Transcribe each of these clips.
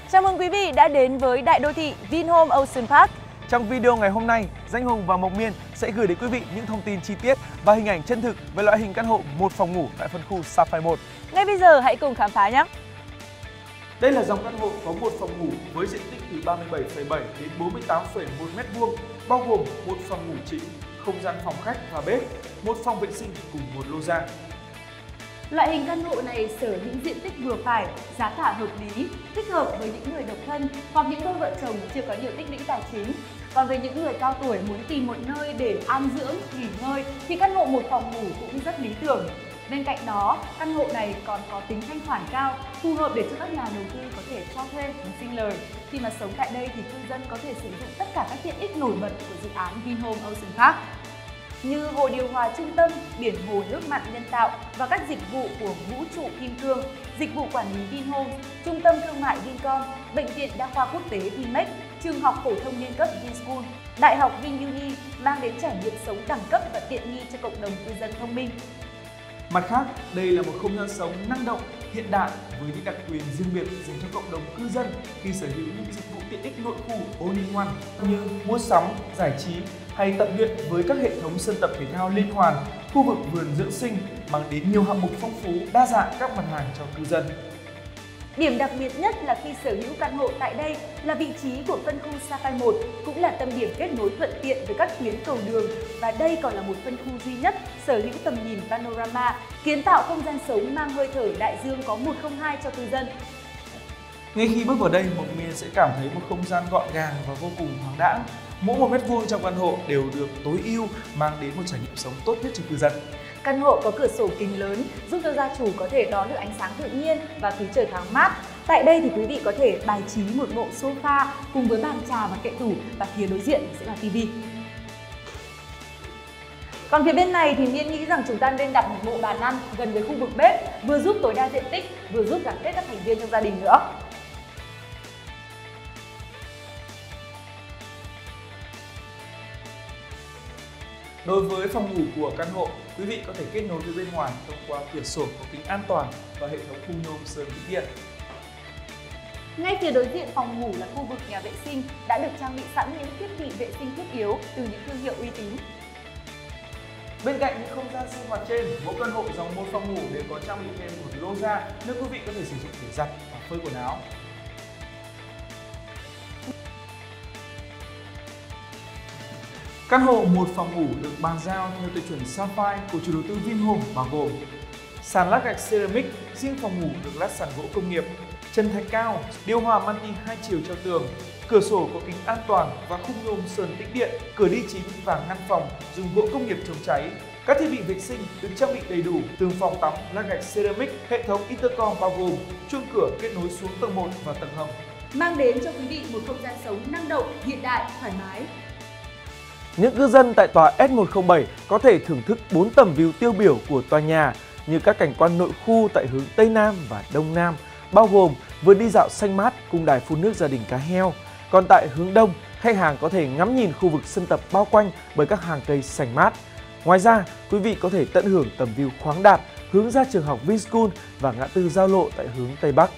Chào mừng quý vị đã đến với đại đô thị Vinhome Ocean Park. Trong video ngày hôm nay, Danh Hùng và Mộc Miên sẽ gửi đến quý vị những thông tin chi tiết và hình ảnh chân thực về loại hình căn hộ một phòng ngủ tại phân khu Sapphire 1. Ngay bây giờ hãy cùng khám phá nhé! Đây là dòng căn hộ có một phòng ngủ với diện tích từ 37,7 đến 48,1 m², bao gồm một phòng ngủ chính, không gian phòng khách và bếp, một phòng vệ sinh cùng một lô ra. Loại hình căn hộ này sở hữu diện tích vừa phải, giá cả hợp lý, thích hợp với những người độc thân hoặc những đôi vợ chồng chưa có nhiều tích lũy tài chính. Còn với những người cao tuổi muốn tìm một nơi để an dưỡng, nghỉ ngơi thì căn hộ một phòng ngủ cũng rất lý tưởng. Bên cạnh đó, căn hộ này còn có tính thanh khoản cao, phù hợp để cho các nhà đầu tư có thể cho thuê và sinh lời. Khi mà sống tại đây thì cư dân có thể sử dụng tất cả các tiện ích nổi bật của dự án Vinhome Ocean Park, như hồ điều hòa trung tâm, biển hồ nước mặn nhân tạo và các dịch vụ của vũ trụ kim cương, dịch vụ quản lý Vinhome, trung tâm thương mại Vincom, bệnh viện đa khoa quốc tế Vinmec, trường học phổ thông liên cấp Vinschool, đại học VinUni mang đến trải nghiệm sống đẳng cấp và tiện nghi cho cộng đồng cư dân thông minh. Mặt khác, đây là một không gian sống năng động, hiện đại với những đặc quyền riêng biệt dành cho cộng đồng cư dân khi sở hữu những dịch vụ tiện ích nội khu all-in-one như mua sắm, giải trí hay tập luyện với các hệ thống sân tập thể thao liên hoàn, khu vực vườn dưỡng sinh mang đến nhiều hạng mục phong phú, đa dạng các mặt hàng cho cư dân. Điểm đặc biệt nhất là khi sở hữu căn hộ tại đây là vị trí của phân khu Sapphire 1, cũng là tâm điểm kết nối thuận tiện với các tuyến cầu đường, và đây còn là một phân khu duy nhất sở hữu tầm nhìn panorama, kiến tạo không gian sống mang hơi thở đại dương có 102 cho cư dân. Ngay khi bước vào đây, Mộc Miên sẽ cảm thấy một không gian gọn gàng và vô cùng thoáng đãng. Mỗi một mét vuông trong căn hộ đều được tối ưu, mang đến một trải nghiệm sống tốt nhất cho cư dân. Căn hộ có cửa sổ kính lớn giúp cho gia chủ có thể đón được ánh sáng tự nhiên và khí trời thoáng mát. Tại đây thì quý vị có thể bài trí một bộ sofa cùng với bàn trà và kệ tủ, và phía đối diện sẽ là tivi. Còn phía bên này thì Miên nghĩ rằng chúng ta nên đặt một bộ bàn ăn gần với khu vực bếp, vừa giúp tối đa diện tích, vừa giúp gắn kết các thành viên trong gia đình nữa. Đối với phòng ngủ của căn hộ, quý vị có thể kết nối với bên ngoài thông qua cửa sổ có kính an toàn và hệ thống khung nhôm sơn tĩnh điện. Ngay phía đối diện phòng ngủ là khu vực nhà vệ sinh đã được trang bị sẵn những thiết bị vệ sinh thiết yếu từ những thương hiệu uy tín. Bên cạnh những không gian sinh hoạt trên, mỗi căn hộ dòng một phòng ngủ đều có trang bị thêm một lô ra nơi quý vị có thể sử dụng để giặt và phơi quần áo. Căn hộ một phòng ngủ được bàn giao theo tiêu chuẩn Sapphire của chủ đầu tư Vinhome bao gồm sàn lát gạch ceramic, riêng phòng ngủ được lát sàn gỗ công nghiệp, chân thạch cao, điều hòa multi 2 chiều treo tường, cửa sổ có kính an toàn và khung nhôm sơn tĩnh điện, cửa đi chính và ngăn phòng dùng gỗ công nghiệp chống cháy. Các thiết bị vệ sinh được trang bị đầy đủ, tường phòng tắm lát gạch ceramic, hệ thống intercom bao gồm chuông cửa kết nối xuống tầng 1 và tầng hầm, mang đến cho quý vị một không gian sống năng động, hiện đại, thoải mái. Những cư dân tại tòa S107 có thể thưởng thức 4 tầm view tiêu biểu của tòa nhà như các cảnh quan nội khu tại hướng Tây Nam và Đông Nam, bao gồm vườn đi dạo xanh mát cùng đài phun nước gia đình cá heo. Còn tại hướng Đông, khách hàng có thể ngắm nhìn khu vực sân tập bao quanh bởi các hàng cây xanh mát. Ngoài ra, quý vị có thể tận hưởng tầm view khoáng đạt hướng ra trường học Vinschool và ngã tư giao lộ tại hướng Tây Bắc.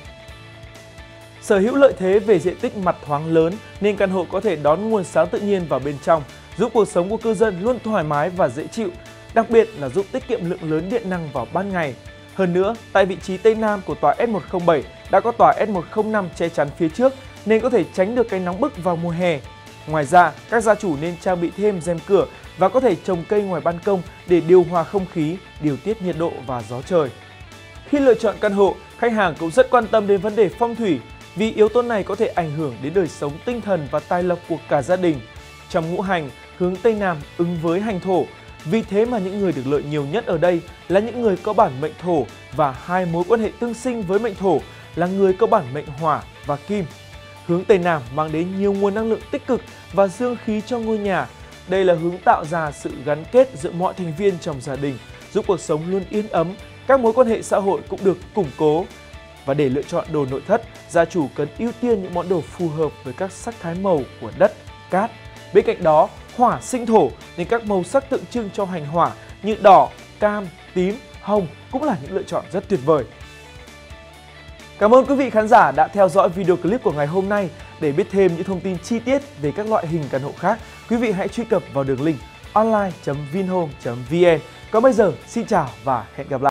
Sở hữu lợi thế về diện tích mặt thoáng lớn nên căn hộ có thể đón nguồn sáng tự nhiên vào bên trong, giúp cuộc sống của cư dân luôn thoải mái và dễ chịu, đặc biệt là giúp tiết kiệm lượng lớn điện năng vào ban ngày. Hơn nữa, tại vị trí Tây Nam của tòa S107 đã có tòa S105 che chắn phía trước nên có thể tránh được cái nóng bức vào mùa hè. Ngoài ra, các gia chủ nên trang bị thêm rèm cửa và có thể trồng cây ngoài ban công để điều hòa không khí, điều tiết nhiệt độ và gió trời. Khi lựa chọn căn hộ, khách hàng cũng rất quan tâm đến vấn đề phong thủy vì yếu tố này có thể ảnh hưởng đến đời sống tinh thần và tài lộc của cả gia đình. Trong ngũ hành, hướng Tây Nam ứng với hành thổ, vì thế mà những người được lợi nhiều nhất ở đây là những người có bản mệnh thổ và hai mối quan hệ tương sinh với mệnh thổ là người có bản mệnh hỏa và kim. Hướng Tây Nam mang đến nhiều nguồn năng lượng tích cực và dương khí cho ngôi nhà. Đây là hướng tạo ra sự gắn kết giữa mọi thành viên trong gia đình, giúp cuộc sống luôn yên ấm, các mối quan hệ xã hội cũng được củng cố. Và để lựa chọn đồ nội thất, gia chủ cần ưu tiên những món đồ phù hợp với các sắc thái màu của đất, cát. Bên cạnh đó, hỏa sinh thổ nên các màu sắc tượng trưng cho hành hỏa như đỏ, cam, tím, hồng cũng là những lựa chọn rất tuyệt vời. Cảm ơn quý vị khán giả đã theo dõi video clip của ngày hôm nay. Để biết thêm những thông tin chi tiết về các loại hình căn hộ khác, quý vị hãy truy cập vào đường link online.vinhome.vn. Còn bây giờ, xin chào và hẹn gặp lại!